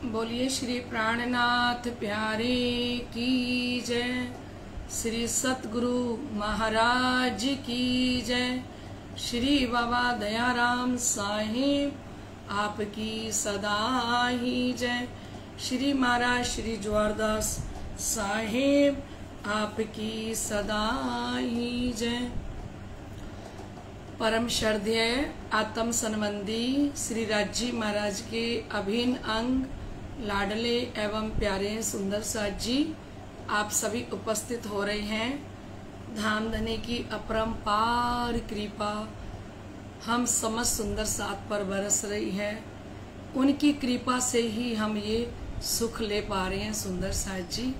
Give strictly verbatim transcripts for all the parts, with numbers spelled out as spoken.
बोलिए श्री प्राणनाथ प्यारे की जय, श्री सतगुरु महाराज की जय, श्री बाबा दयाराम साहिब आपकी सदा ही जय, श्री महाराज श्री जोरदास साहिब आपकी सदा ही जय। परम श्रद्धेय आत्म संबंधी श्री राजी महाराज के अभिन्न अंग लाडले एवं प्यारे सुंदर साथ जी आप सभी उपस्थित हो रहे हैं। धाम धनी की अपरंपार कृपा हम समस्त सुंदर साथ पर बरस रही है। उनकी कृपा से ही हम ये सुख ले पा रहे हैं। सुंदर साथ जी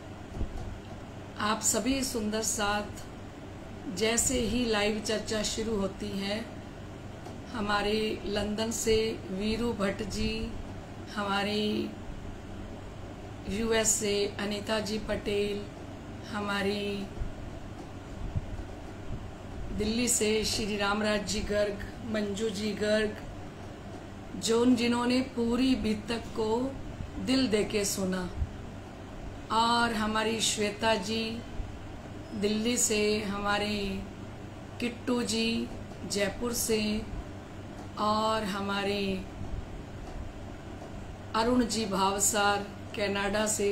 आप सभी सुंदर साथ जैसे ही लाइव चर्चा शुरू होती है, हमारे लंदन से वीरू भट्ट जी, हमारी यूएस से अनीता जी पटेल, हमारी दिल्ली से श्री रामराज जी गर्ग, मंजू जी गर्ग, जो जिन्होंने पूरी बीतक को दिल देके सुना, और हमारी श्वेता जी दिल्ली से, हमारे किट्टू जी जयपुर से, और हमारे अरुण जी भावसार कनाडा से,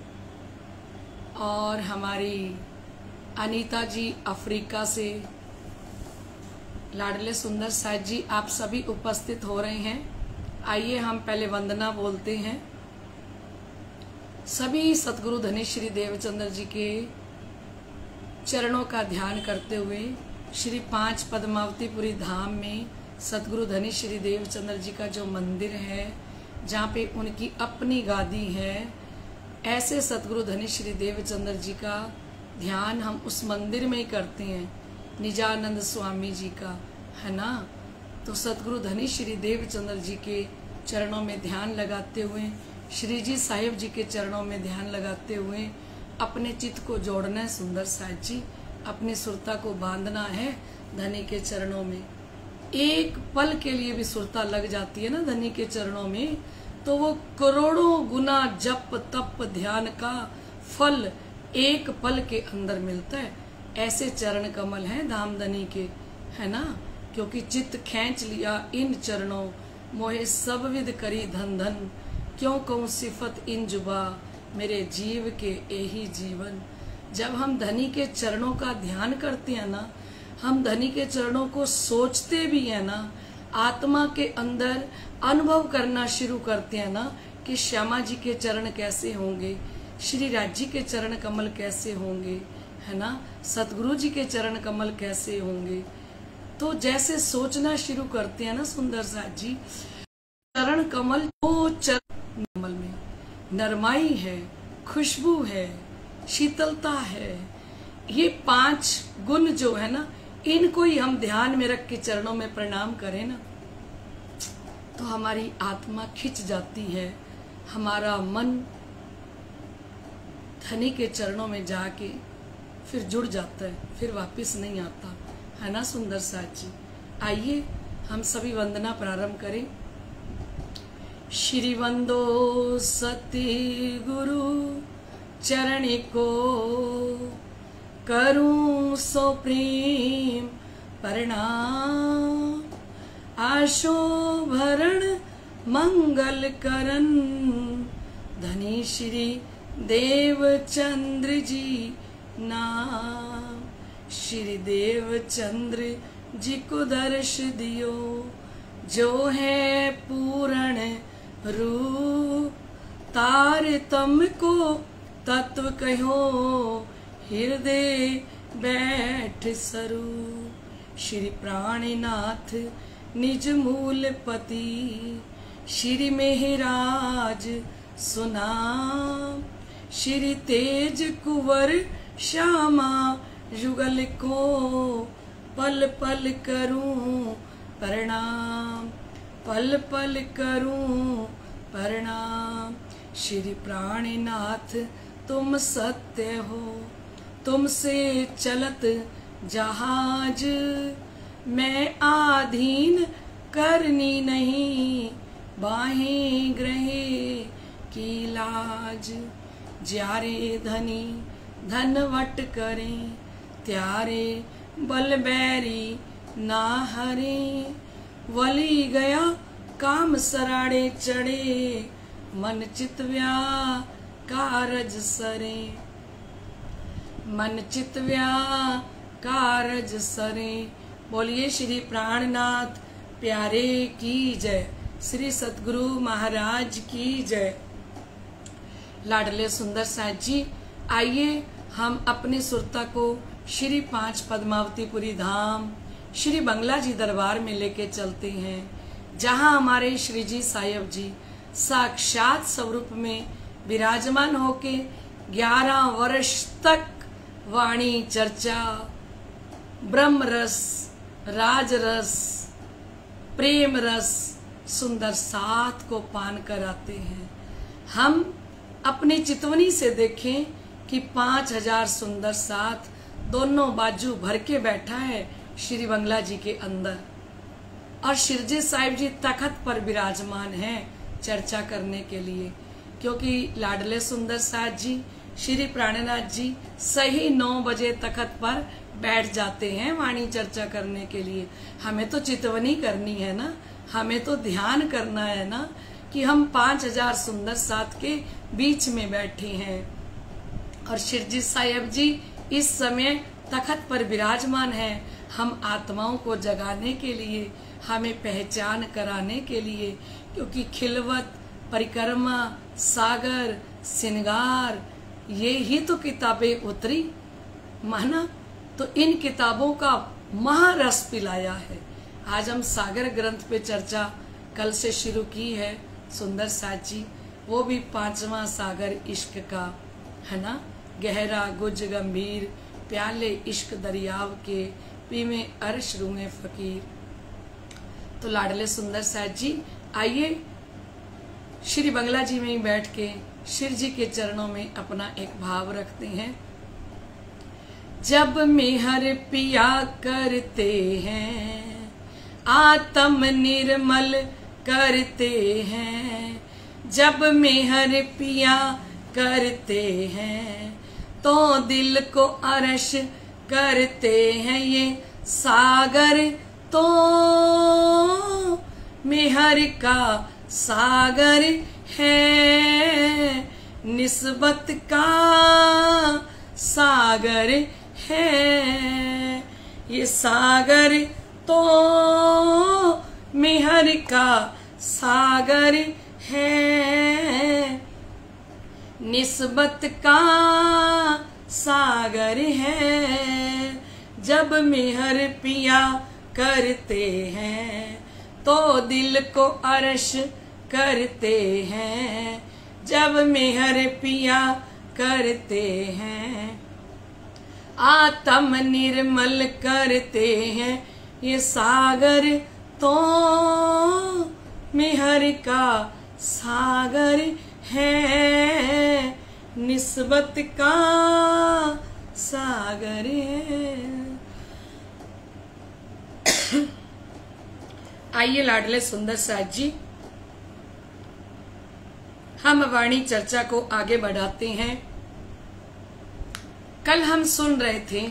और हमारी अनीता जी अफ्रीका से। लाडले सुंदर साथ जी आप सभी उपस्थित हो रहे हैं। आइए हम पहले वंदना बोलते हैं। सभी सतगुरु धनी श्री देवचंद्र जी के चरणों का ध्यान करते हुए श्री पांच पद्मावतीपुरी धाम में सतगुरु धनी श्री देवचंद्र जी का जो मंदिर है, जहाँ पे उनकी अपनी गादी है, ऐसे सतगुरु धनी श्री देवचंद्र जी का ध्यान हम उस मंदिर में ही करते हैं। निजानंद स्वामी जी का है ना। तो सतगुरु धनी श्री देवचंद्र जी के चरणों में ध्यान लगाते हुए, श्री जी साहिब जी के चरणों में ध्यान लगाते हुए अपने चित्त को जोड़ना है। सुंदर साथ जी अपनी सुरता को बांधना है धनी के चरणों में। एक पल के लिए भी सुरता लग जाती है ना धनी के चरणों में, तो वो करोड़ों गुना जप तप ध्यान का फल एक पल के अंदर मिलता है। ऐसे चरण कमल हैं धाम धनी के, है ना। क्योंकि चित्त खींच लिया इन चरणों, मोहे सब विद करी धन धन, क्यों कहूँ सिफत इन जुबा, मेरे जीव के यही जीवन। जब हम धनी के चरणों का ध्यान करते हैं ना, हम धनी के चरणों को सोचते भी है ना, आत्मा के अंदर अनुभव करना शुरू करते हैं ना कि श्यामा जी के चरण कैसे होंगे, श्री राज जी के चरण कमल कैसे होंगे, है ना, सतगुरु जी के चरण कमल कैसे होंगे। तो जैसे सोचना शुरू करते हैं ना सुंदर साथ जी, चरण कमल वो चरण कमल में नरमाई है, खुशबू है, शीतलता है, ये पांच गुण जो है ना, इनको ही हम ध्यान में रख के चरणों में प्रणाम करें ना, तो हमारी आत्मा खिंच जाती है, हमारा मन धनी के चरणों में जाके फिर जुड़ जाता है, फिर वापस नहीं आता, है ना सुंदर साथ जी। आइए हम सभी वंदना प्रारंभ करें। श्री वंदो सती गुरु चरण को, करूं सो प्रेम प्रणाम, आशो भरण मंगल करन, धनी श्री देवचंद्र जी नाम। श्री देवचंद्र जी को दर्श दियो, जो है पूर्ण रूप, तारतम्य को तत्व कहो, हृदय बैठ स्वरूप। श्री प्राणनाथ निज मूल पति, श्री मेहराज सुनाम, श्री तेज कुंवर श्यामा युगल को, पल पल करूं प्रणाम, पल पल करूं प्रणाम। श्री प्राणनाथ तुम सत्य हो, तुमसे चलत जहाज, मैं आधीन करनी नहीं, बाहें ग्रहे की लाज। ज्यारे धनी धनवट करें, त्यारे बल बैरी ना हरे। वली गया काम सराड़े चढ़े, मन चित व्याह कारज सरे। मन चित व्याह कारज सरे। बोलिए श्री प्राणनाथ प्यारे की जय, श्री सतगुरु महाराज की जय। लाडले सुंदर साथ जी, आइए हम अपनी सुरता को श्री पांच पद्मावतीपुरी धाम श्री बंगला जी दरबार में लेके चलते हैं, जहां हमारे श्री जी साहिब जी साक्षात स्वरूप में विराजमान होके ग्यारह वर्ष तक वाणी चर्चा, ब्रह्म रस, राज रस, प्रेम रस, सुंदर साथ को पान कराते हैं। हम अपनी चितवनी से देखें कि पांच हजार सुंदर साथ दोनों बाजू भर के बैठा है श्री बंगला जी के अंदर, और शिरजी साहिब जी तखत पर विराजमान हैं चर्चा करने के लिए, क्योंकि लाडले सुंदर साथ जी श्री प्राणनाथ जी सही नौ बजे तखत पर बैठ जाते हैं वाणी चर्चा करने के लिए। हमें तो चितवनी करनी है ना, हमें तो ध्यान करना है ना कि हम पांच हजार सुंदर साथ के बीच में बैठे हैं, और शिरजी साहिब जी इस समय तखत पर विराजमान है। हम आत्माओं को जगाने के लिए, हमें पहचान कराने के लिए, क्योंकि खिलवत, परिक्रमा, सागर, श्रृंगार, ये ही तो किताबें उतरी माना, तो इन किताबों का महारस पिलाया है। आज हम सागर ग्रंथ पे चर्चा कल से शुरू की है सुंदर साथ जी, वो भी पांचवा सागर इश्क का है ना। गहरा गुज गंभीर प्याले इश्क दरियाव के, पीमे अर्श रूमे फकीर। तो लाडले सुंदर साथ जी, आइए श्री बंगला जी में ही बैठ के शिव जी के चरणों में अपना एक भाव रखते हैं। जब मेहर पिया करते हैं, आत्म निर्मल करते हैं। जब मेहर पिया करते हैं, तो दिल को अरश करते हैं। ये सागर तो मेहर का सागर है, निस्बत का सागर है। ये सागर तो मेहर का सागर है, निस्बत का सागर है। जब मेहर पिया करते हैं, तो दिल को अर्श करते हैं। जब मेहर पिया करते हैं, आत्म निर्मल करते हैं। ये सागर तो मेहर का सागर है, निस्बत का सागर है। आइए लाडले सुंदर साथ जी, हम वाणी चर्चा को आगे बढ़ाते हैं। कल हम सुन रहे थे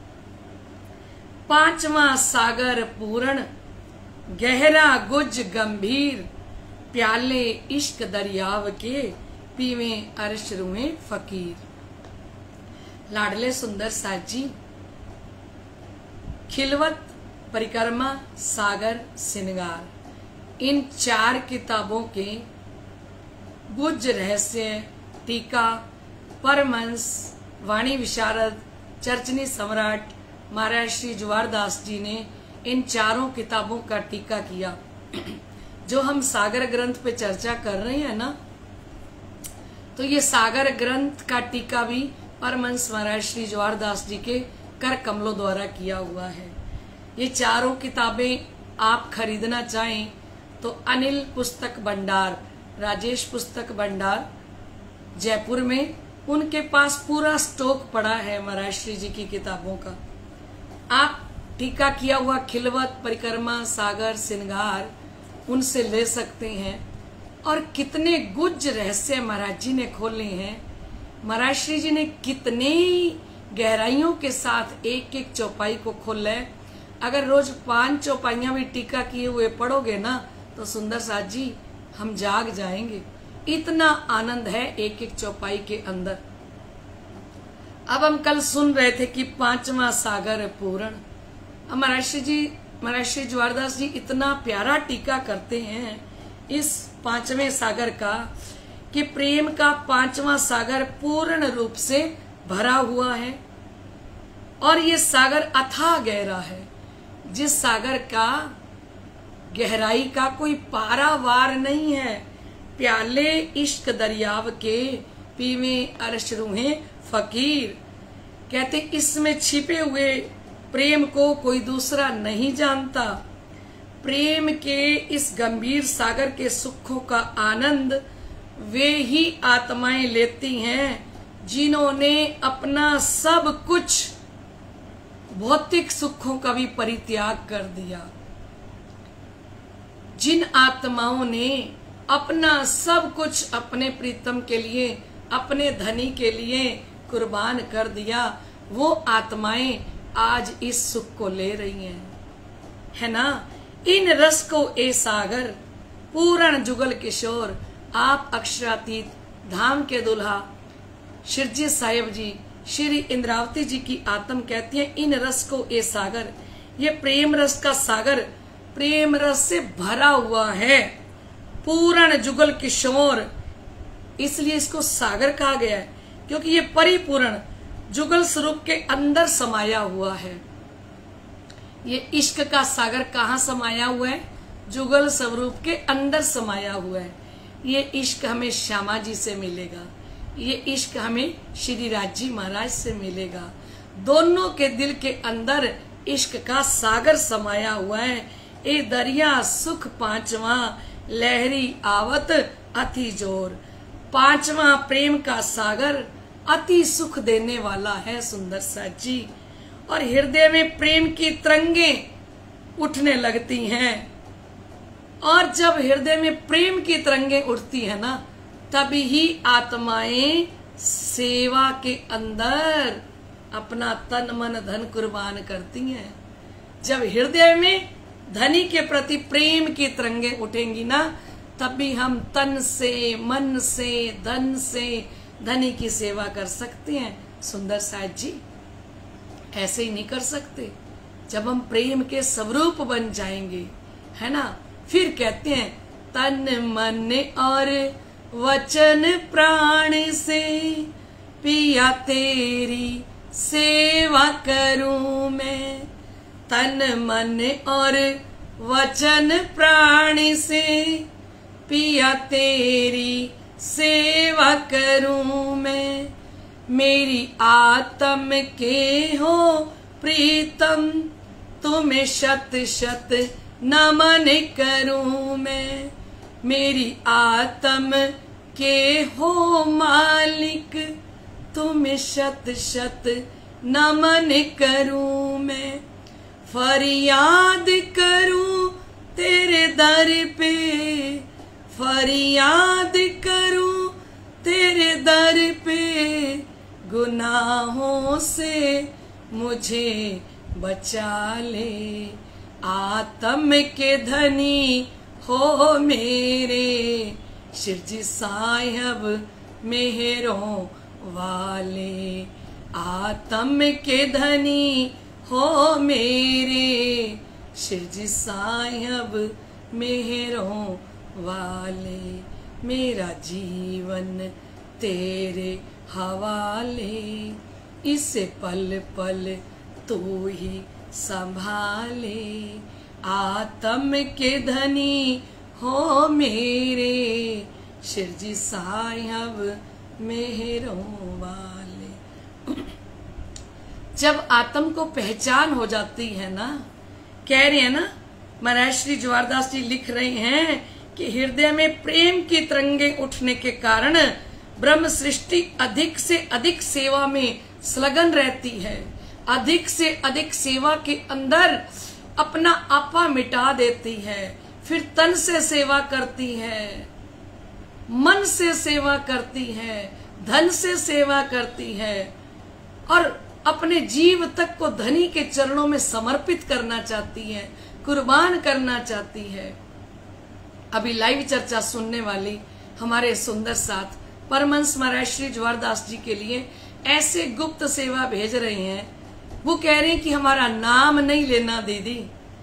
पांचवा सागर पूर्ण, गहरा गुज गंभीर प्याले इश्क दरियाव के, पीवे अर्श रूए फकीर। लाडले सुंदर साथ जी, खिलवत, परिक्रमा, सागर, श्रृंगार, इन चार किताबों के गुज रहस्य, टीका, परमहंस, वाणी विशारद, चर्चनी सम्राट महाराज श्री जुवारदास जी ने इन चारों किताबों का टीका किया। जो हम सागर ग्रंथ पे चर्चा कर रहे हैं ना, तो ये सागर ग्रंथ का टीका भी परमहंस महाराज श्री जुवारदास जी के कर कमलों द्वारा किया हुआ है। ये चारों किताबें आप खरीदना चाहें तो अनिल पुस्तक भंडार, राजेश पुस्तक भंडार जयपुर में, उनके पास पूरा स्टॉक पड़ा है महाराज श्री जी की किताबों का। आप टीका किया हुआ खिलवत, परिक्रमा, सागर, श्रृंगार उनसे ले सकते हैं। और कितने गुज रहस्य महाराज जी ने खोले हैं। महाराज श्री जी ने कितने गहराइयों के साथ एक एक चौपाई को खोला है। अगर रोज पांच चौपाइयां भी टीका किए हुए पढ़ोगे ना तो सुंदर साथ जी हम जाग जाएंगे। इतना आनंद है एक एक चौपाई के अंदर। अब हम कल सुन रहे थे कि पांचवा सागर पूर्ण। अब महाराज श्री जी महाराज श्री ज्वारदास जी इतना प्यारा टीका करते हैं इस पांचवें सागर का कि प्रेम का पांचवा सागर पूर्ण रूप से भरा हुआ है और ये सागर अथाह गहरा है, जिस सागर का गहराई का कोई पारावार नहीं है। प्याले इश्क दरियाव के पीवे अर्श रूहे फकीर, कहते इसमें छिपे हुए प्रेम को कोई दूसरा नहीं जानता। प्रेम के इस गंभीर सागर के सुखों का आनंद वे ही आत्माएं लेती हैं जिन्होंने अपना सब कुछ भौतिक सुखों का भी परित्याग कर दिया। जिन आत्माओं ने अपना सब कुछ अपने प्रीतम के लिए, अपने धनी के लिए कुर्बान कर दिया, वो आत्माएं आज इस सुख को ले रही हैं, है ना। इन रस को ए सागर पूर्ण जुगल किशोर, आप अक्षरातीत धाम के दुल्हा शिरजी साहिब जी श्री इंद्रावती जी की आत्म कहती है इन रस को ए सागर। ये प्रेम रस का सागर प्रेम रस से भरा हुआ है, पूर्ण जुगल किशोर, इसलिए इसको सागर कहा गया है क्योंकि ये परिपूर्ण जुगल स्वरूप के अंदर समाया हुआ है। ये इश्क का सागर कहाँ समाया हुआ है? जुगल स्वरूप के अंदर समाया हुआ है। ये इश्क हमें श्यामा जी से मिलेगा, ये इश्क हमें श्री राज जी महाराज से मिलेगा। दोनों के दिल के अंदर इश्क का सागर समाया हुआ है। ए दरिया सुख पांचवा लहरी आवत अति जोर। पांचवा प्रेम का सागर अति सुख देने वाला है सुंदर साथ जी, और हृदय में प्रेम की तरंगे उठने लगती हैं। और जब हृदय में प्रेम की तरंगे उठती है ना, तभी ही आत्माएं सेवा के अंदर अपना तन मन धन कुर्बान करती हैं। जब हृदय में धनी के प्रति प्रेम की तरंगे उठेंगी ना, तभी हम तन से, मन से, धन से धनी की सेवा कर सकते हैं सुंदर साथ जी। ऐसे ही नहीं कर सकते। जब हम प्रेम के स्वरूप बन जाएंगे, है ना, फिर कहते हैं तन मन और वचन प्राण से पिया तेरी सेवा करूं मैं। तन मन और वचन प्राण से पिया तेरी सेवा करूं मैं। मेरी आत्म के हो प्रीतम तुम्हें शत शत नमन करूं मैं। मेरी आत्म के हो मालिक तुम्हें शत शत नमन करूं मैं। फरियाद करूं तेरे दर पे, फरियाद करूं तेरे दर पे। गुनाहों से मुझे बचा ले, आत्म के धनी हो मेरे। शिरजी साहिब मेहरों वाले, आत्म के धनी हो मेरे। शिरजी साहिब मेहरों वाले, मेरा जीवन तेरे हवाले। इसे पल पल तू ही संभाले, आत्म के धनी हो मेरे। शिरजी साहिब मेहरों वाले। जब आत्म को पहचान हो जाती है ना, कह रहे हैं ना महाराज श्री ज्वारदास जी लिख रहे हैं कि हृदय में प्रेम की तरंगे उठने के कारण ब्रह्म सृष्टि अधिक से अधिक सेवा में संलग्न रहती है, अधिक से अधिक सेवा के अंदर अपना आपा मिटा देती है, फिर तन से सेवा करती है, मन से सेवा करती हैं, धन से सेवा करती हैं और अपने जीव तक को धनी के चरणों में समर्पित करना चाहती हैं, कुर्बान करना चाहती है। अभी लाइव चर्चा सुनने वाली हमारे सुंदर साथ परमहंस महाराज श्री ज्वारदास जी के लिए ऐसे गुप्त सेवा भेज रहे हैं। वो कह रहे हैं कि हमारा नाम नहीं लेना दीदी,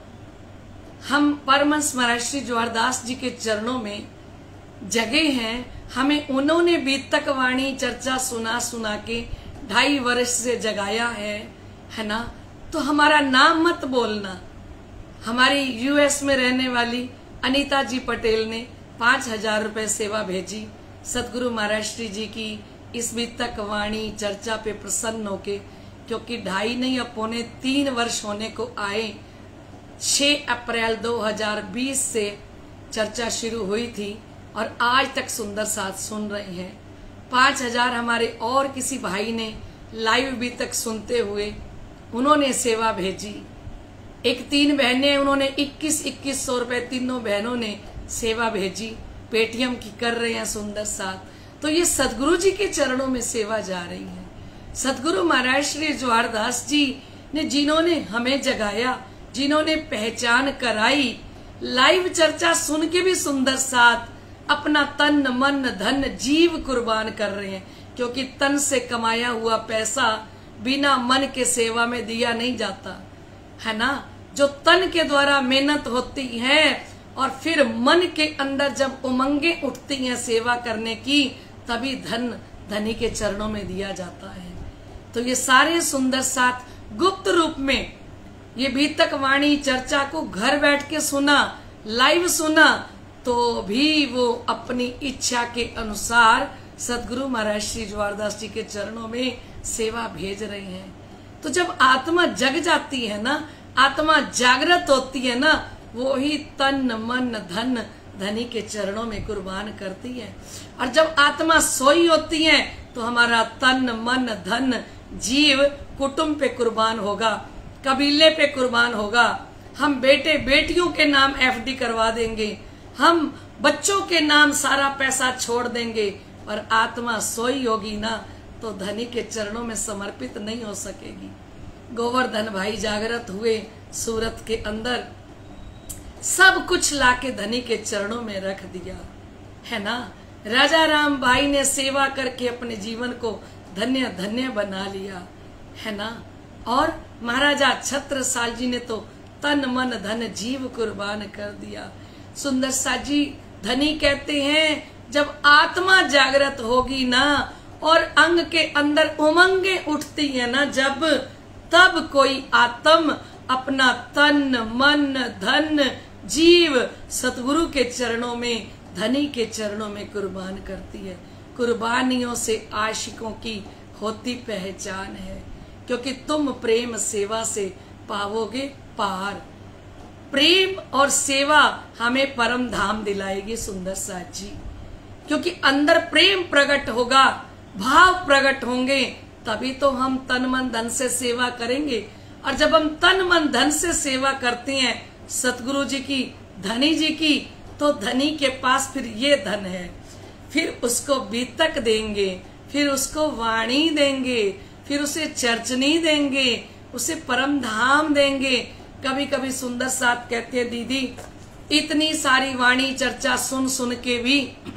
हम परमहंस महाराज श्री ज्वारदास जी के चरणों में जगे हैं, हमें उन्होंने बीतक वाणी चर्चा सुना सुना के ढाई वर्ष से जगाया है, है ना, तो हमारा नाम मत बोलना। हमारी यूएस में रहने वाली अनीता जी पटेल ने पांच हजार रुपए सेवा भेजी सतगुरु महाराज श्री जी की इस बीतक वाणी चर्चा पे प्रसन्न होके, क्योंकि ढाई नहीं अब पौने तीन वर्ष होने को आए। छह अप्रैल दो हज़ार बीस से चर्चा शुरू हुई थी और आज तक सुंदर साथ सुन रहे हैं। पांच हजार हमारे और किसी भाई ने लाइव भी तक सुनते हुए उन्होंने सेवा भेजी। एक तीन बहनें, उन्होंने इक्कीस इक्कीस सौ रुपए तीनों बहनों ने सेवा भेजी, पेटीएम की कर रहे हैं सुंदर साथ। तो ये सदगुरु जी के चरणों में सेवा जा रही है। सतगुरु महाराज श्री ज्वारदास जी ने जिन्होंने हमें जगाया, जिन्होंने पहचान कराई, लाइव चर्चा सुन के भी सुंदर साथ अपना तन मन धन जीव कुर्बान कर रहे हैं, क्योंकि तन से कमाया हुआ पैसा बिना मन के सेवा में दिया नहीं जाता, है ना। जो तन के द्वारा मेहनत होती है और फिर मन के अंदर जब उमंगे उठती हैं सेवा करने की, तभी धन धनी के चरणों में दिया जाता है। तो ये सारे सुंदर साथ गुप्त रूप में ये बीतक वाणी चर्चा को घर बैठ के सुना, लाइव सुना, तो भी वो अपनी इच्छा के अनुसार सतगुरु महाराज श्री ज्वारदास जी के चरणों में सेवा भेज रहे हैं। तो जब आत्मा जग जाती है ना, आत्मा जागृत होती है ना, वो ही तन मन धन धनी के चरणों में कुर्बान करती है। और जब आत्मा सोई होती है तो हमारा तन मन धन जीव कुटुंब पे कुर्बान होगा, कबीले पे कुर्बान होगा। हम बेटे बेटियों के नाम एफडी करवा देंगे, हम बच्चों के नाम सारा पैसा छोड़ देंगे, पर आत्मा सोई होगी ना तो धनी के चरणों में समर्पित नहीं हो सकेगी। गोवर्धन भाई जागृत हुए सूरत के अंदर, सब कुछ लाके धनी के चरणों में रख दिया, है ना। राजा राम भाई ने सेवा करके अपने जीवन को धन्य धन्य बना लिया, है ना। और महाराजा छत्रसाल जी ने तो तन मन धन जीव कुर्बान कर दिया। सुंदर सा जी धनी कहते हैं, जब आत्मा जागृत होगी ना और अंग के अंदर उमंगे उठती है ना जब, तब कोई आत्म अपना तन मन धन जीव सतगुरु के चरणों में धनी के चरणों में कुर्बान करती है। कुर्बानियों से आशिकों की होती पहचान है, क्योंकि तुम प्रेम सेवा से पाओगे पार। प्रेम और सेवा हमें परम धाम दिलाएगी सुंदर साथ जी, क्योंकि अंदर प्रेम प्रकट होगा, भाव प्रकट होंगे, तभी तो हम तन मन धन से सेवा करेंगे। और जब हम तन मन धन से सेवा करते हैं सतगुरु जी की, धनी जी की, तो धनी के पास फिर ये धन है, फिर उसको बीतक देंगे, फिर उसको वाणी देंगे, फिर उसे चर्चनी देंगे, उसे परम धाम देंगे। कभी कभी सुंदर साथ कहते हैं, दीदी इतनी सारी वाणी चर्चा सुन सुन के भी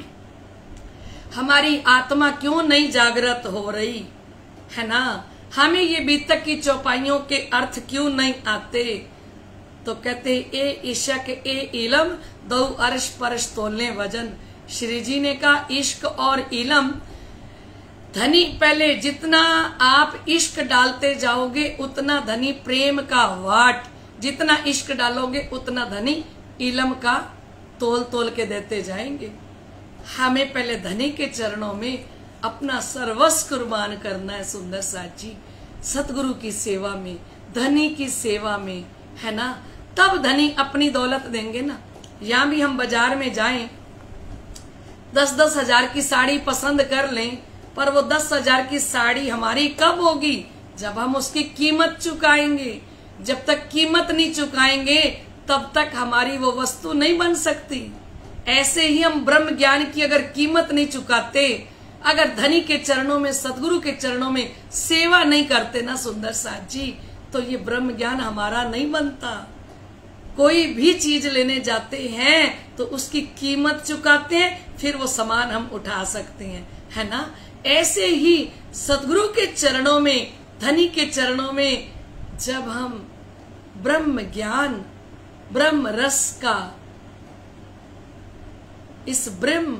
हमारी आत्मा क्यों नहीं जागृत हो रही, है ना। हमें ये बीतक की चौपाइयों के अर्थ क्यों नहीं आते। तो कहते ए इश्क ए इलम दो अर्श परश तोलने वजन। श्री जी ने कहा इश्क और इलम, धनी पहले जितना आप इश्क डालते जाओगे उतना धनी प्रेम का वाट, जितना इश्क डालोगे उतना धनी इलम का तोल तोल के देते जाएंगे। हमें पहले धनी के चरणों में अपना सर्वस्व कुर्बान करना है सुंदर साथ जी, सतगुरु की सेवा में, धनी की सेवा में, है ना। तब धनी अपनी दौलत देंगे ना। यहाँ भी हम बाजार में जाएं, दस दस हजार की साड़ी पसंद कर लें, पर वो दस हजार की साड़ी हमारी कब होगी, जब हम उसकी कीमत चुकाएंगे। जब तक कीमत नहीं चुकाएंगे तब तक हमारी वो वस्तु नहीं बन सकती, ऐसे ही हम ब्रह्म ज्ञान की अगर कीमत नहीं चुकाते, अगर धनी के चरणों में, सदगुरु के चरणों में सेवा नहीं करते ना सुंदर साथ जी, तो ये ब्रह्म ज्ञान हमारा नहीं बनता। कोई भी चीज लेने जाते हैं तो उसकी कीमत चुकाते हैं, फिर वो सामान हम उठा सकते हैं, है ना। ऐसे ही सदगुरु के चरणों में, धनी के चरणों में जब हम ब्रह्म ज्ञान, ब्रह्म रस का, इस ब्रह्म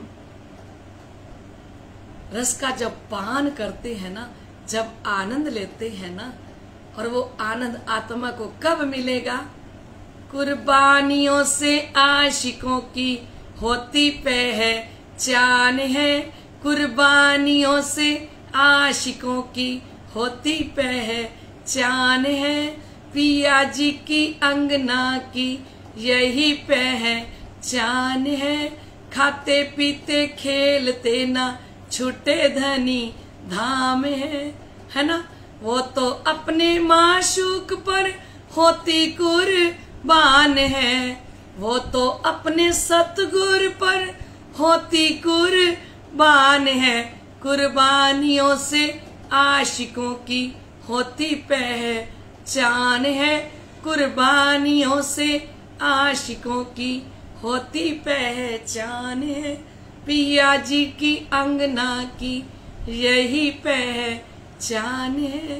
रस का जब पान करते हैं ना, जब आनंद लेते हैं ना, और वो आनंद आत्मा को कब मिलेगा? कुर्बानियों से आशिकों की होती पहचान है, कुर्बानियों से आशिकों की होती पहचान है, पिया जी की अंगना की यही पहचान है, खाते पीते खेलते ना छूटे धनी धाम है, है ना। वो तो अपने माशूक पर होती कुर्बान है, वो तो अपने सतगुर पर होती कुर्बान है, कुर्बानियों से आशिकों की होती पहचान है, कुर्बानियों से आशिकों की होती पहचान है, पिया जी की अंगना की यही पहचान है।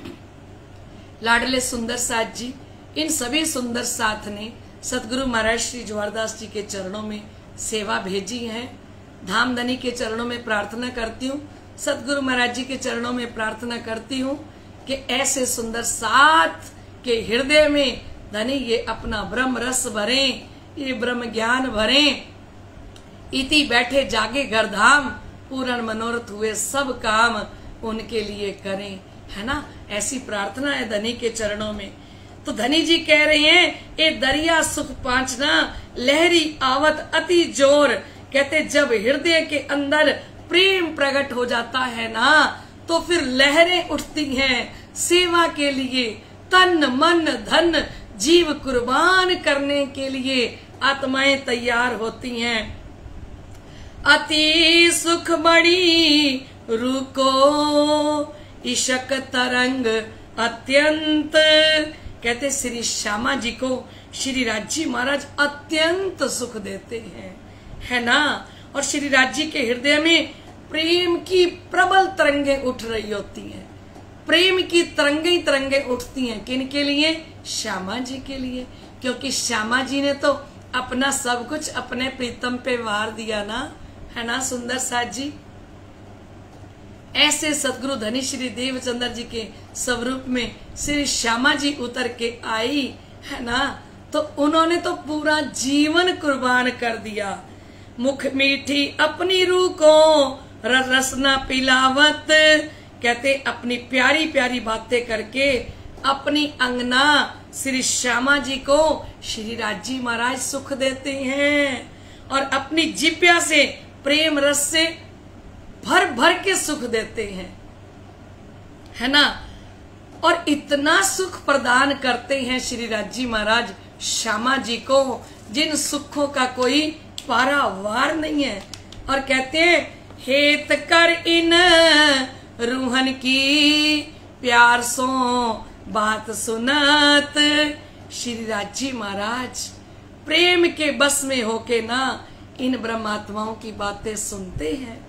लाडले सुंदर साथ जी, इन सभी सुंदर साथ ने सतगुरु महाराज श्री ज्वारदास जी के चरणों में सेवा भेजी है। धामधनी के चरणों में प्रार्थना करती हूँ, सतगुरु महाराज जी के चरणों में प्रार्थना करती हूँ कि ऐसे सुंदर साथ के हृदय में धनी ये अपना ब्रह्म रस भरें, ये ब्रह्म ज्ञान भरें। इति बैठे जागे घर धाम, पूर्ण मनोरथ हुए सब काम उनके लिए करें, है ना। ऐसी प्रार्थना है धनी के चरणों में। तो धनी जी कह रहे हैं, ए दरिया सुख पांचना लहरी आवत अति जोर। कहते जब हृदय के अंदर प्रेम प्रकट हो जाता है ना, तो फिर लहरें उठती हैं सेवा के लिए, तन मन धन जीव कुर्बान करने के लिए आत्माएं तैयार होती हैं। अति सुख बड़ी रुको इशक तरंग अत्यंत। कहते श्री श्यामा जी को श्री राजी महाराज अत्यंत सुख देते हैं, है ना। और श्री राजी के हृदय में प्रेम की प्रबल तरंगें उठ रही होती हैं, प्रेम की तरंगे तरंगे उठती हैं। किन के लिए? श्यामा जी के लिए, क्योंकि श्यामा जी ने तो अपना सब कुछ अपने प्रीतम पे वार दिया ना, है ना सुंदर साथ जी। ऐसे सतगुरु धनी श्री देवचंद्र जी के स्वरूप में श्री श्यामा जी उतर के आई, है ना। तो उन्होंने तो पूरा जीवन कुर्बान कर दिया। मुख मीठी अपनी रूह को रसना पिलावत। कहते अपनी प्यारी प्यारी बातें करके अपनी अंगना श्री श्यामा जी को श्री राजी महाराज सुख देते हैं, और अपनी जिब्या से प्रेम रस से भर भर के सुख देते हैं, है ना। और इतना सुख प्रदान करते हैं श्री राजी महाराज श्यामा जी को, जिन सुखों का कोई पारावार नहीं है। और कहते हैं हेत कर इन रूहन की प्यार सो बात सुनत। श्री राजी महाराज प्रेम के बस में होके ना इन ब्रह्मात्माओं की बातें सुनते हैं,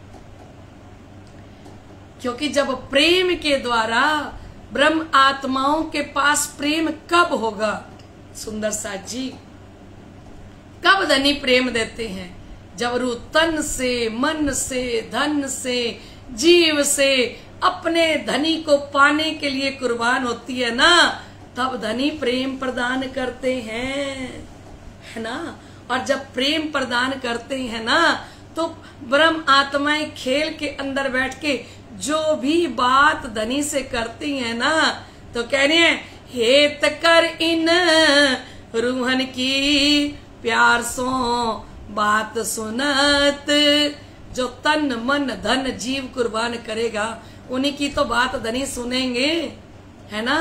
क्योंकि जब प्रेम के द्वारा ब्रह्म आत्माओं के पास प्रेम कब होगा सुंदर साथ जी, कब धनी प्रेम देते हैं? जब रूह तन से मन से धन से जीव से अपने धनी को पाने के लिए कुर्बान होती है ना, तब धनी प्रेम प्रदान करते हैं, है ना। और जब प्रेम प्रदान करते हैं ना, तो ब्रह्म आत्माएं खेल के अंदर बैठ के जो भी बात धनी से करती हैं ना, तो कह रहे हैं हेत कर इन रूहन की प्यार सो बात सुनत। जो तन मन धन जीव कुर्बान करेगा उन्हीं की तो बात धनी सुनेंगे, है ना।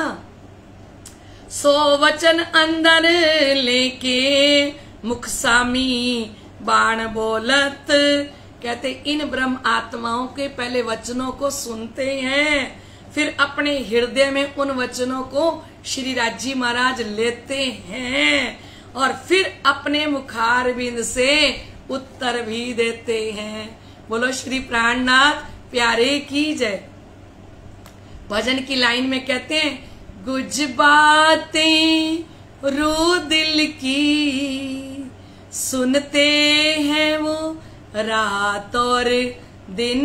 सो वचन अंदर लेके मुख सामी बाण बोलत। कहते इन ब्रह्म आत्माओं के पहले वचनों को सुनते हैं, फिर अपने हृदय में उन वचनों को श्री राजी महाराज लेते हैं और फिर अपने मुखारविंद से उत्तर भी देते हैं। बोलो श्री प्राणनाथ प्यारे की जय। भजन की लाइन में कहते हैं, कुछ बातें रू दिल की सुनते हैं वो रात और दिन,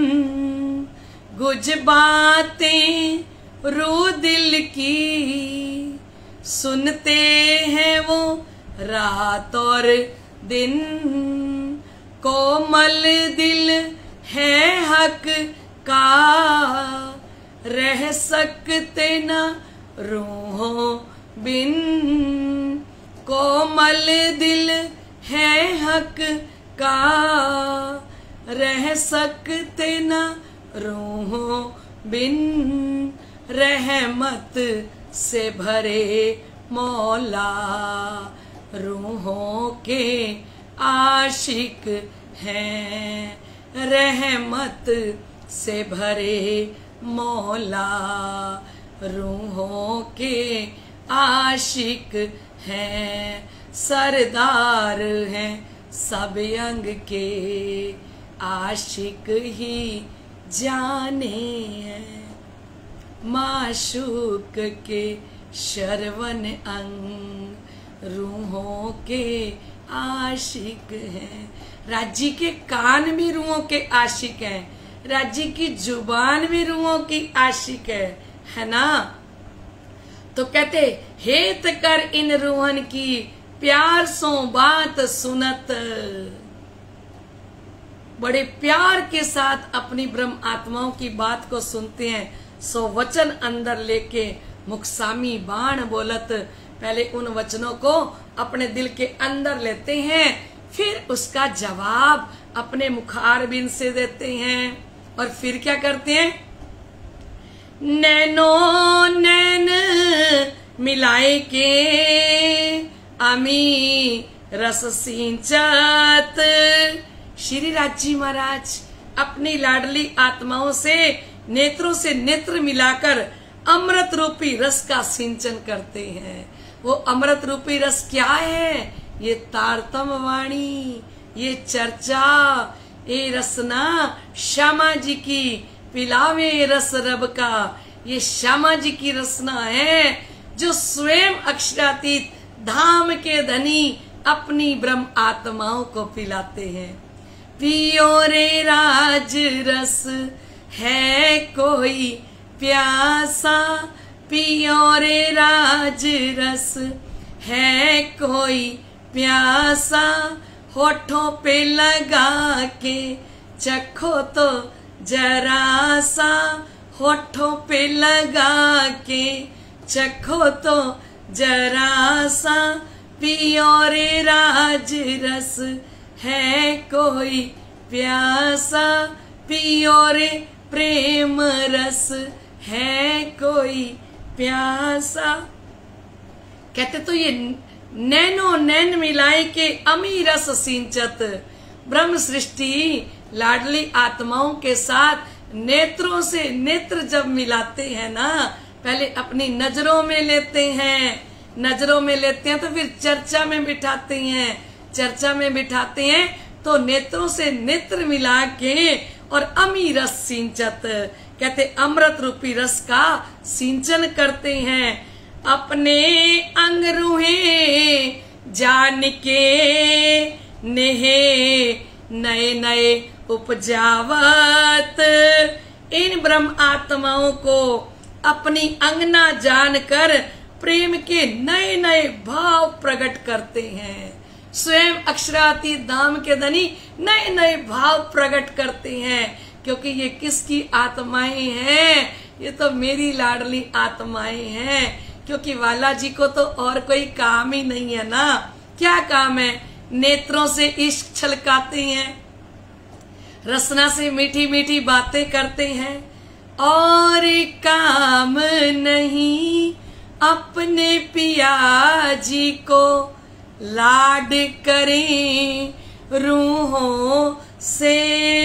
कुछ बातें रू दिल की सुनते हैं वो रात और दिन, कोमल दिल है हक का रह सकते न रूहों बिन, कोमल दिल है हक का रह सकते न रूहों बिन, रहमत से भरे मौला रूहों के आशिक हैं, रहमत से भरे मौला रूहों के आशिक हैं, सरदार हैं सब अंग के आशिक ही जाने हैं, माशूक के शरवन अंग रूहों के आशिक हैं। राज्य के कान भी रूहों के आशिक हैं, राज्य की जुबान भी रूहों की आशिक है, है ना। तो कहते हेत कर इन रूहन की प्यार सो बात सुनत, बड़े प्यार के साथ अपनी ब्रह्म आत्माओं की बात को सुनते हैं। सो वचन अंदर लेके मुखसामी बाण बोलत, पहले उन वचनों को अपने दिल के अंदर लेते हैं, फिर उसका जवाब अपने मुखारबिंद से देते हैं और फिर क्या करते हैं, नैनो नैन मिलाए के अमी रस सिंचत। श्री राजी महाराज अपनी लाडली आत्माओं से नेत्रों से नेत्र मिलाकर अमृत रूपी रस का सिंचन करते हैं। वो अमृत रूपी रस क्या है, ये तारतम वाणी, ये चर्चा, ये रसना श्यामा जी की पिलावे रस रब का, ये श्यामा जी की रसना है जो स्वयं अक्षरातीत धाम के धनी अपनी ब्रह्म आत्माओं को पिलाते हैं। पियो रे राज रस है कोई प्यासा, पियो रे राज रस है कोई प्यासा, होठों पे लगा के चखो तो जरा सा, होठों पे लगा के चखो तो जरा सा, पियो रे राज रस है कोई प्यासा, पियो रे प्रेम रस है कोई प्यासा। कहते तो ये नैनो नैन मिलाए के अमी रस सिंचत, ब्रह्म सृष्टि लाडली आत्माओं के साथ नेत्रों से नेत्र जब मिलाते हैं ना, पहले अपनी नजरों में लेते हैं, नजरों में लेते हैं तो फिर चर्चा में बिठाते हैं, चर्चा में बिठाते हैं तो नेत्रों से नेत्र मिला के और अमी रस सिंचत, कहते अमृत रूपी रस का सिंचन करते हैं। अपने अंग रूहे जान के नेहे नए नए उपजावत, इन ब्रह्म आत्माओं को अपनी अंगना जानकर प्रेम के नए नए भाव प्रकट करते हैं। स्वयं अक्षरातीत धाम के धनी नए नए भाव प्रकट करते हैं, क्योंकि ये किसकी आत्माएं हैं, ये तो मेरी लाडली आत्माएं हैं। क्योंकि वाला जी को तो और कोई काम ही नहीं है ना, क्या काम है, नेत्रों से इश्क छलकाते हैं, रसना से मीठी मीठी बातें करते हैं, और काम नहीं अपने पिया जी को लाड करें, रूहों से,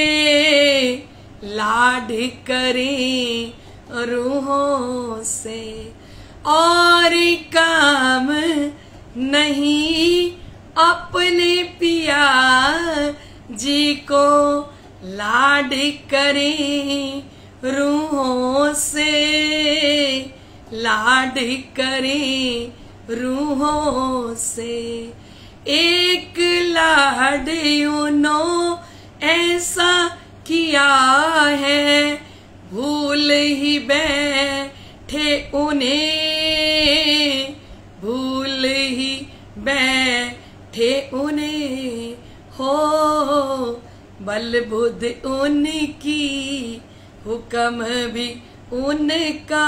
लाड करें रूहों से। और काम नहीं अपने पिया जी को, लाड करें रूहों से, लाड करें रूहों से। एक लाड उनो ऐसा किया है, भूल ही बैठे उन्हें, भूल ही बैठे उन्हें हो। बल बुद्धि उनकी, हुक्म भी उनका,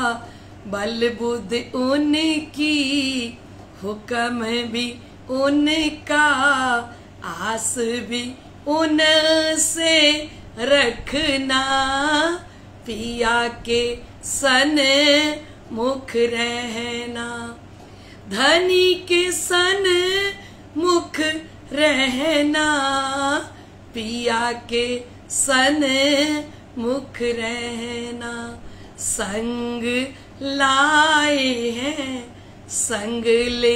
बल बुद्धि उनकी, हुक्म भी उनका, आस भी उनसे रखना, पिया के सन मुख रहना। धनी के सन मुख रहना, पिया के सन मुख रहना। संग लाए हैं संग ले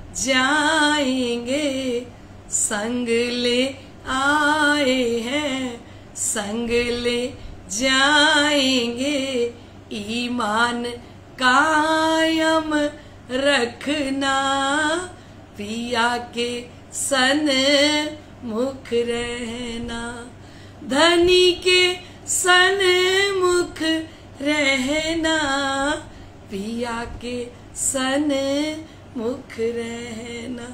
जाएंगे, संग ले आए हैं संग ले जाएंगे। ईमान कायम रखना, पिया के सन मुख रहना। धनी के सन मुख रहना, पिया के सन मुख रहना।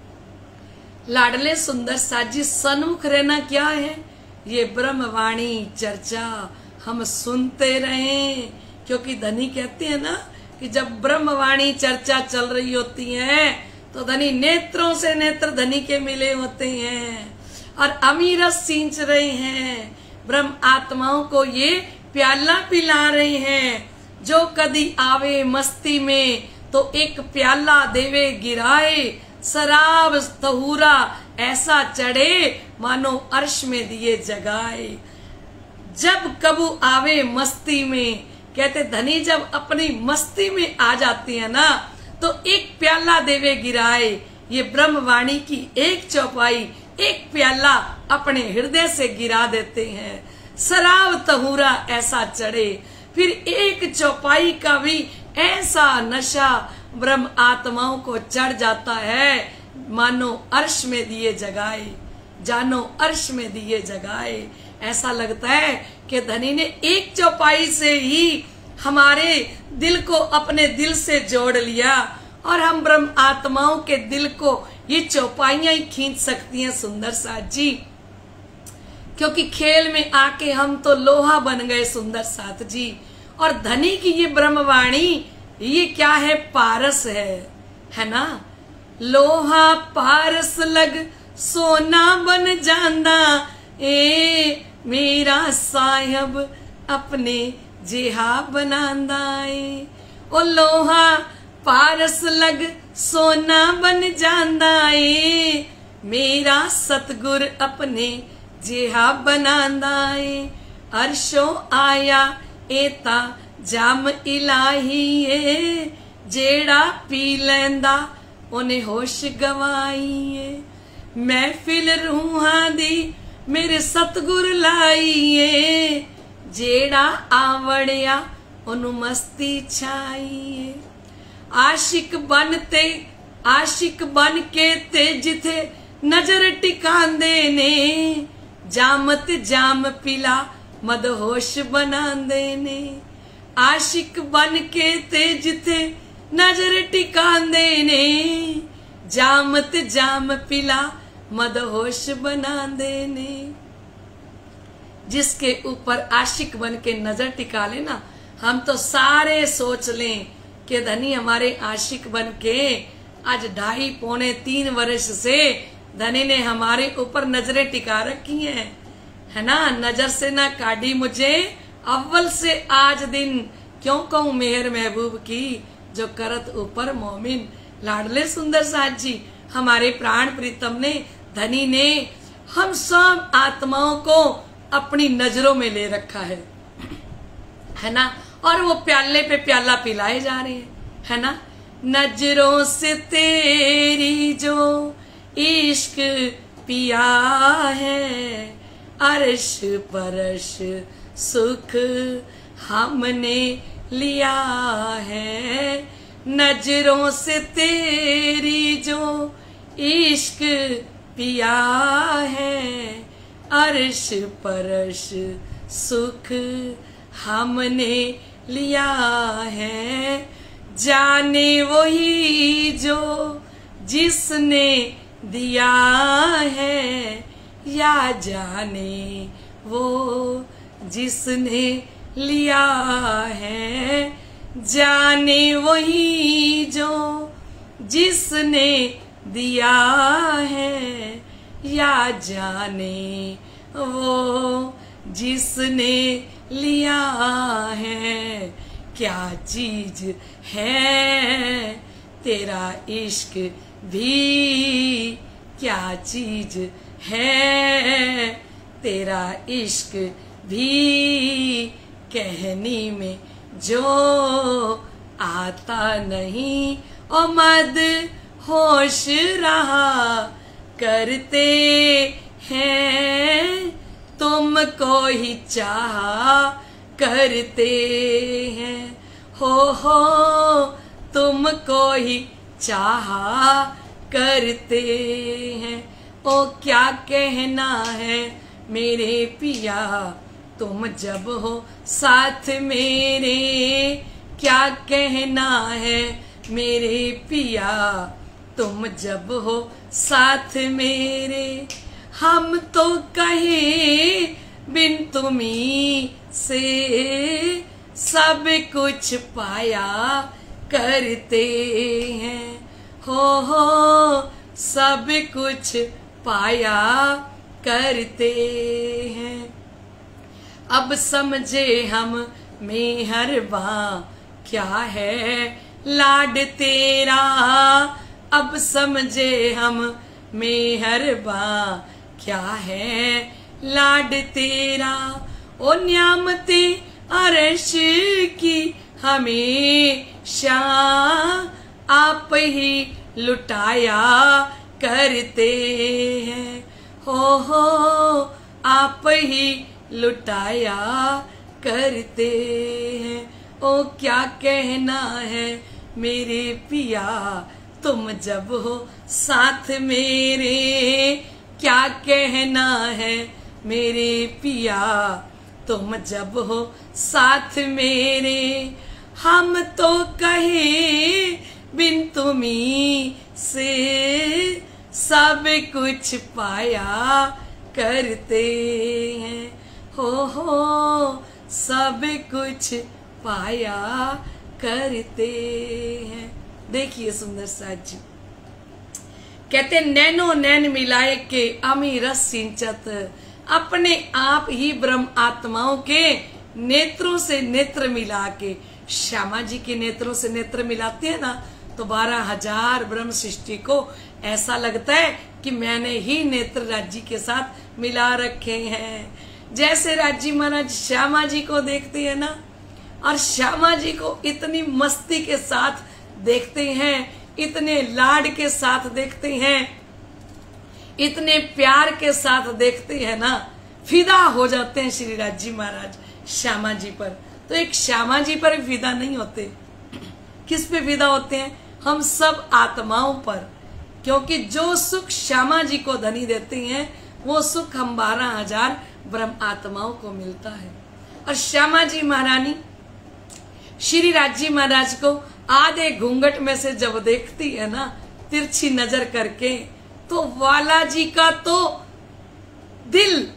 लाडले सुंदर साजी सन्मुख रहना क्या है? ये ब्रह्मवाणी चर्चा हम सुनते रहें, क्योंकि धनी कहते हैं ना कि जब ब्रह्मवाणी चर्चा चल रही होती है तो धनी नेत्रों से नेत्र धनी के मिले होते हैं और अमीरस सींच रहे हैं। ब्रह्म आत्माओं को ये प्याला पिला रहे हैं। जो कदी आवे मस्ती में तो एक प्याला देवे गिराए, शराब तहूरा ऐसा चढ़े मानो अर्श में दिए जगाए। जब कबू आवे मस्ती में, कहते धनी जब अपनी मस्ती में आ जाती है ना तो एक प्याला देवे गिराए। ये ब्रह्मवाणी की एक चौपाई, एक प्याला अपने हृदय से गिरा देते हैं। शराब तहूरा ऐसा चढ़े, फिर एक चौपाई का भी ऐसा नशा ब्रह्म आत्माओं को चढ़ जाता है मानो अर्श में दिए जगाए, जानो अर्श में दिए जगाए। ऐसा लगता है कि धनी ने एक चौपाई से ही हमारे दिल को अपने दिल से जोड़ लिया और हम ब्रह्म आत्माओं के दिल को ये चौपाइयां ही खींच सकती हैं सुंदर साथ जी। क्योंकि खेल में आके हम तो लोहा बन गए सुंदर साथ जी। और धनी की ये ब्रह्मवाणी ये क्या है? पारस है, है ना। लोहा पारस लग सोना बन जांदा, ए मेरा साहब अपने जेहा बनांदा ए। ओ लोहा पारस लग सोना बन जांदा ए, मेरा सतगुर अपने जेहा बनांदा ए। अरशों आया एता जाम इलाही ए, जेड़ा पी लैंदा उन्हें होश गवाई ए। महफिल रूहां दी मेरे सतगुर लाई ए, जेड़ा आवड़िया ओनू मस्ती छाई ए। आशिक बनते आशिक बन के ते जिथे नजर टिकांदे ने, जामत जाम पिला मदहोश बनांदे ने। आशिक बन के ते जिथे नजर टिकांदे ने, जामत जाम पिला मदहोश बनांदे ने। जिसके ऊपर आशिक बन के नजर टिका ले ना, हम तो सारे सोच लें कि धनी हमारे आशिक बन के आज ढाई पौने तीन वर्ष से धनी ने हमारे ऊपर नजरें टिका रखी हैं, है ना। नजर से ना काढ़ी मुझे अव्वल से आज दिन, क्यों कहूं मेहर महबूब की जो करत ऊपर मोमिन। लाडले सुंदर साथ जी हमारे प्राण प्रीतम ने धनी ने हम सब आत्माओं को अपनी नजरों में ले रखा है है ना, और वो प्याले पे प्याला पिलाए जा रहे हैं, है ना। नजरों से तेरी जो इश्क पिया है, अर्श परश सुख हमने लिया है। नजरों से तेरी जो इश्क पिया है, अर्श परश सुख हमने लिया है। जाने वही जो जिसने दिया है, या जाने वो जिसने लिया है। जाने वही जो जिसने दिया है, या जाने वो जिसने लिया है। क्या चीज है तेरा इश्क भी, क्या चीज है तेरा इश्क भी, कहनी में जो आता नहीं। ओ मद होश रहा करते हैं, तुमको ही चाहा करते हैं। हो हो तुमको ही चाहा करते हैं। ओ क्या कहना है मेरे पिया, तुम जब हो साथ मेरे। क्या कहना है मेरे पिया, तुम जब हो साथ मेरे। हम तो कहे बिन तुम्ही से सब कुछ पाया करते हैं। हो हो सब कुछ पाया करते हैं। अब समझे हम मेहरबां क्या है लाड तेरा। अब समझे हम मेहरबां क्या है लाड तेरा। ओ न्यामते अर्श की हमेशा आप ही लुटाया करते हैं। हो हो आप ही लुटाया करते हैं। ओ क्या कहना है मेरे पिया, तुम जब हो साथ मेरे। क्या कहना है मेरे पिया, तुम जब हो साथ मेरे। हम तो कहे बिन तुम्ही से सब कुछ पाया करते हैं। हो हो सब कुछ पाया करते हैं। देखिए सुंदर साथ जी कहते, नैनो नैन मिलाए के अमी रस सिंचत। अपने आप ही ब्रह्म आत्माओं के नेत्रों से नेत्र मिला के, श्यामा जी के नेत्रों से नेत्र मिलाते हैं ना, तो बारह हजार ब्रह्म सृष्टि को ऐसा लगता है कि मैंने ही नेत्र राज्य के साथ मिला रखे हैं। जैसे राज्य महाराज श्यामा जी को देखते हैं ना, और श्यामा जी को इतनी मस्ती के साथ देखते हैं, इतने लाड के साथ देखते हैं, इतने प्यार के साथ देखते हैं ना, फिदा हो जाते हैं श्री राज्य महाराज श्यामा जी पर। तो एक श्यामा जी पर फिदा नहीं होते, किस पे फिदा होते हैं? हम सब आत्माओं पर, क्योंकि जो सुख श्यामा जी को धनी देते हैं वो सुख हम बारह हजार ब्रह्म आत्माओं को मिलता है। और श्यामा जी महारानी श्री राज्य महाराज को आधे घूंघट में से जब देखती है ना, तिरछी नजर करके, तो वाला जी का तो दिल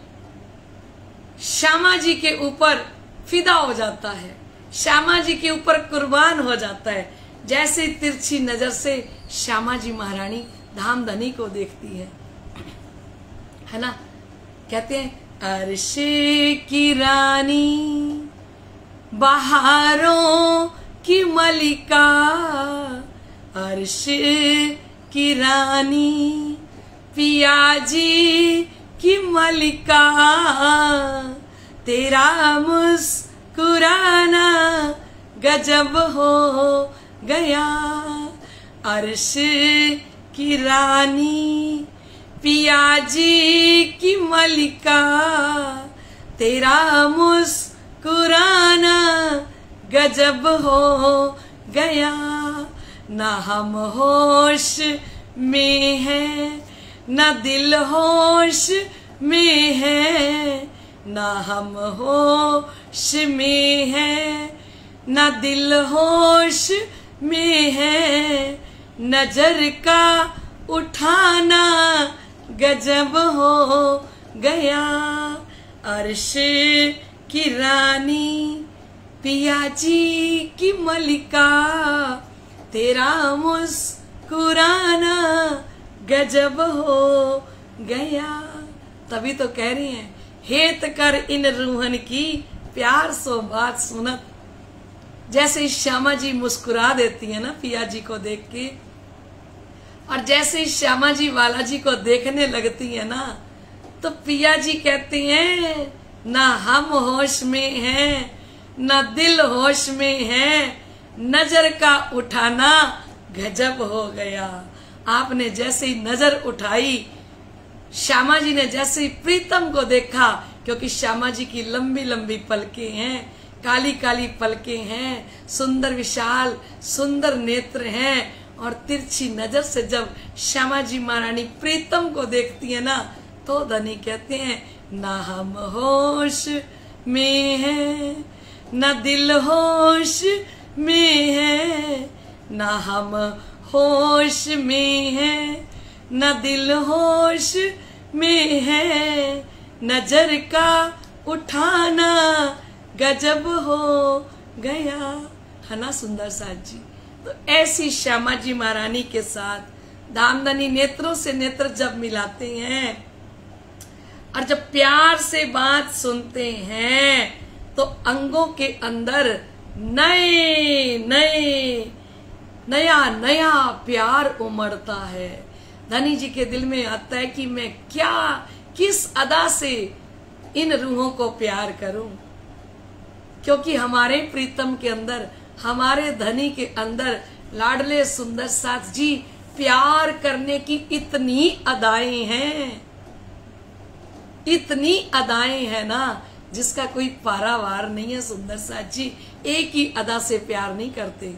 श्यामा जी के ऊपर फिदा हो जाता है, श्यामा जी के ऊपर कुर्बान हो जाता है। जैसे तिरछी नजर से श्यामा जी महारानी धामधनी को देखती है, है ना। कहते हैं, अर्श की रानी बहारों की मलिका, अर्श की रानी पिया जी की मलिका, तेरा मुस्कुराना गजब हो गया। अर्श की रानी पिया जी की मलिका, तेरा मुस्कुराना गजब हो गया। ना हम होश में हैं, ना दिल होश में है, ना हम होश में हैं, ना दिल होश में है। नजर का उठाना गजब हो गया। अर्श की रानी पिया जी की मलिका, तेरा मुस्कुराना गजब हो गया। तभी तो कह रही हैं, हेत कर इन रूहन की प्यार सो बात सुनत। जैसे श्यामा जी मुस्कुरा देती है ना पिया जी को देख के, और जैसे श्यामा जी वाला जी को देखने लगती है ना, तो पिया जी कहती हैं, ना हम होश में हैं, ना दिल होश में है, नजर का उठाना गजब हो गया। आपने जैसे ही नजर उठाई, श्यामा जी ने जैसे ही प्रीतम को देखा, क्योंकि श्यामा जी की लंबी लंबी पलकें हैं, काली काली पलकें हैं, सुंदर विशाल सुंदर नेत्र हैं, और तिरछी नजर से जब श्यामा जी महारानी प्रीतम को देखती है ना, तो धनी कहते हैं, ना हम होश में हैं, ना दिल होश में है, ना हम होश में हैं, ना दिल होश में है। नजर का उठाना गजब हो गया। है ना सुंदर साथ जी। तो ऐसी श्यामा जी महारानी के साथ धामधनी नेत्रों से नेत्र जब मिलाते हैं और जब प्यार से बात सुनते हैं, तो अंगों के अंदर नए नए नया नया प्यार उमड़ता है। धनी जी के दिल में आता है कि मैं क्या किस अदा से इन रूहों को प्यार करूं, क्योंकि हमारे प्रीतम के अंदर, हमारे धनी के अंदर लाडले सुंदर साथ जी प्यार करने की इतनी अदाएं हैं, इतनी अदाएं हैं ना, जिसका कोई पारावार नहीं है। सुंदर साथ जी एक ही अदा से प्यार नहीं करते,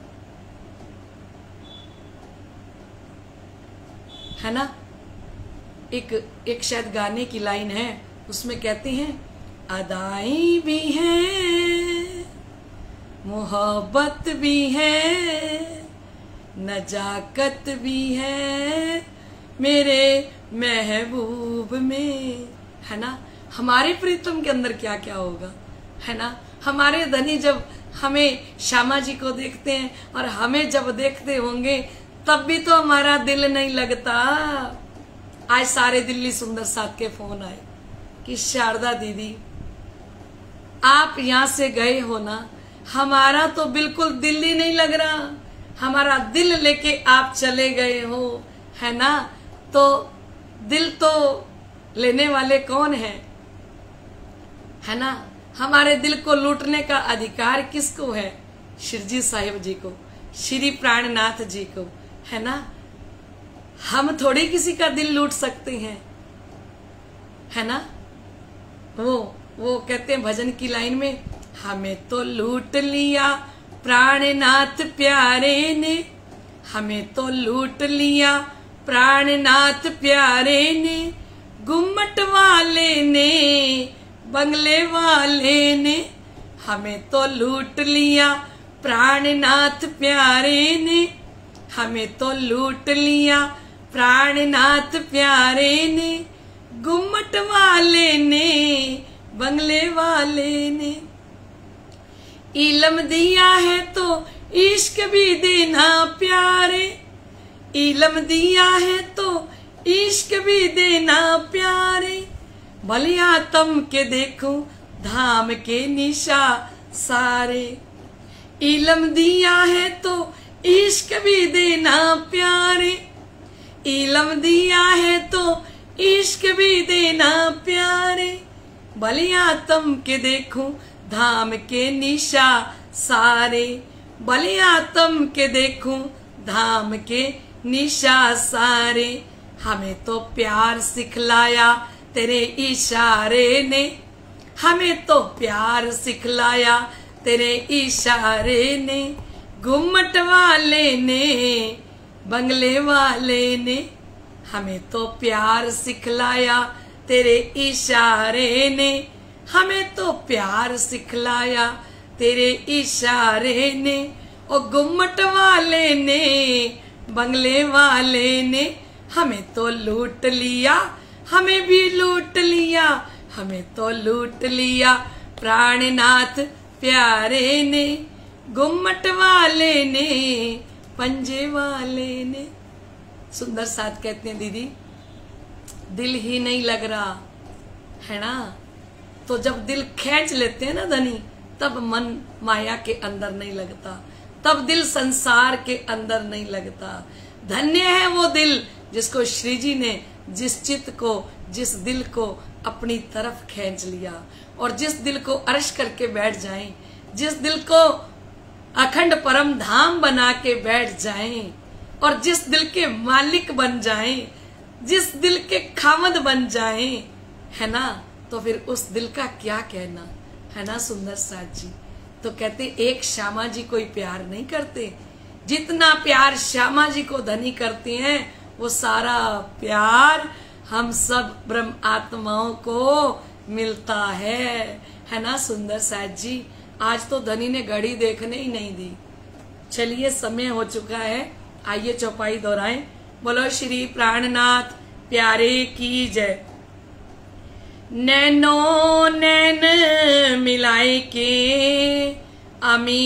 है ना। एक एक शायद गाने की लाइन है, उसमें कहते हैं, अदाएं भी हैं, मोहब्बत भी है, नजाकत भी है मेरे महबूब में। है ना, हमारे प्रीतम के अंदर क्या क्या होगा, है ना। हमारे धनी जब हमें श्यामा जी को देखते हैं और हमें जब देखते होंगे, तब भी तो हमारा दिल नहीं लगता। आज सारे दिल्ली सुंदर साथ के फोन आए कि शारदा दीदी आप यहाँ से गए हो ना, हमारा तो बिल्कुल दिल ही नहीं लग रहा, हमारा दिल लेके आप चले गए हो, है ना। तो दिल तो लेने वाले कौन है, है ना। हमारे दिल को लूटने का अधिकार किसको है, शिरजी साहिब जी को, श्री प्राणनाथ जी को, है ना। हम थोड़ी किसी का दिल लूट सकते हैं, है ना। वो वो कहते हैं भजन की लाइन में, हमें तो लूट लिया प्राणनाथ प्यारे ने, हमें तो लूट लिया प्राणनाथ प्यारे ने, गुम्मट वाले ने बंगले वाले ने, हमें तो लूट लिया प्राणनाथ प्यारे ने, हमें तो लूट लिया प्राणनाथ प्यारे ने, गुम्मट वाले ने बंगले वाले ने। इल्म दिया है तो इश्क भी देना प्यारे, इल्म दिया है तो इश्क भी देना प्यारे, भलिया तम के देखूं धाम के निशा सारे। इल्म दिया है तो इश्क भी देना प्यारे, इल्म दिया है तो इश्क भी देना प्यारे, बलिया तम के देखूं धाम के निशा सारे, बलिया तम के देखूं धाम के निशा सारे। हमें तो प्यार सिखलाया तेरे इशारे ने, हमें तो प्यार सिखलाया तेरे इशारे ने। घुम्मट वाले ने, बंगले वाले ने, हमें तो प्यार सिखलाया तेरे इशारे ने, हमें तो प्यार सिखलाया तेरे इशारे ने। ओ घुम्मट वाले ने, बंगले वाले ने, हमें तो लूट लिया, हमें भी लूट लिया, हमें तो लूट लिया प्राणनाथ प्यारे ने। घुम्मट वाले ने, पंजे वाले ने। सुंदर साथ कहते हैं दीदी, दिल ही नहीं लग रहा है ना, तो जब दिल खींच लेते हैं ना धनी, तब मन माया के अंदर नहीं लगता, तब दिल संसार के अंदर नहीं लगता। धन्य है वो दिल जिसको श्री जी ने, जिस चित्त को, जिस दिल को अपनी तरफ खींच लिया, और जिस दिल को अर्श करके बैठ जाएं, जिस दिल को अखंड परम धाम बना के बैठ जाएं, और जिस दिल के मालिक बन जाएं, जिस दिल के खामद बन जाएं, है ना, तो फिर उस दिल का क्या कहना, है ना सुंदर साथ जी। तो कहते एक श्यामा जी कोई प्यार नहीं करते, जितना प्यार श्यामा जी को धनी करते हैं, वो सारा प्यार हम सब ब्रह्म आत्माओं को मिलता है, है ना सुंदर साथ जी। आज तो धनी ने घड़ी देखने ही नहीं दी। चलिए समय हो चुका है, आइए चौपाई दोहराएं। बोलो श्री प्राणनाथ प्यारे की जय। नैनो नैन मिलाए के अमी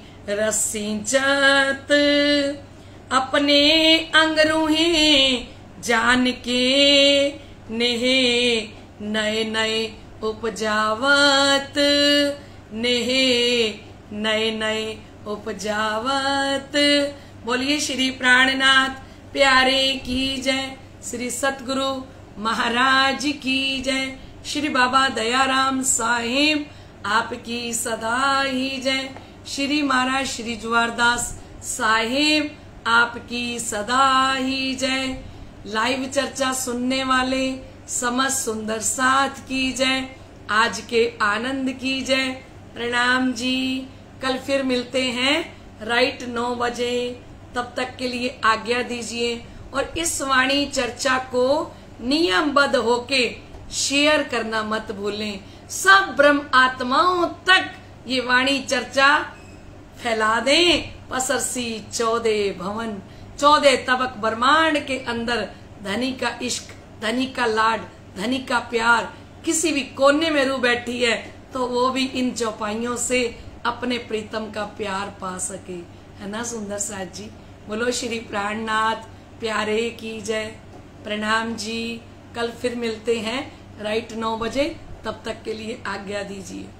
रसीचत, अपने अंगरूहे जान के नेहे नए नए उपजावत, नेहे नए नए उपजावत। बोलिए श्री प्राणनाथ प्यारे की जय, श्री सतगुरु महाराज की जय, श्री बाबा दयाराम साहिब आपकी सदा ही जय, श्री महाराज श्री जुवारदास साहिब आपकी सदा ही जय। लाइव चर्चा सुनने वाले समस्त सुंदर साथ की जय, आज के आनंद की जय। प्रणाम जी, कल फिर मिलते हैं राइट नौ बजे, तब तक के लिए आज्ञा दीजिए। और इस वाणी चर्चा को नियमबद्ध होके शेयर करना मत भूलें, सब ब्रह्म आत्माओं तक ये वाणी चर्चा फैला दें। पसरसी चौदह भवन, चौदह तबक ब्रह्मांड के अंदर धनी का इश्क, धनी का लाड, धनी का प्यार किसी भी कोने में रू बैठी है, तो वो भी इन चौपाइयों से अपने प्रीतम का प्यार पा सके, है ना सुंदर साथ जी। बोलो श्री प्राणनाथ प्यारे की जय। प्रणाम जी, कल फिर मिलते हैं राइट नौ बजे, तब तक के लिए आज्ञा दीजिए।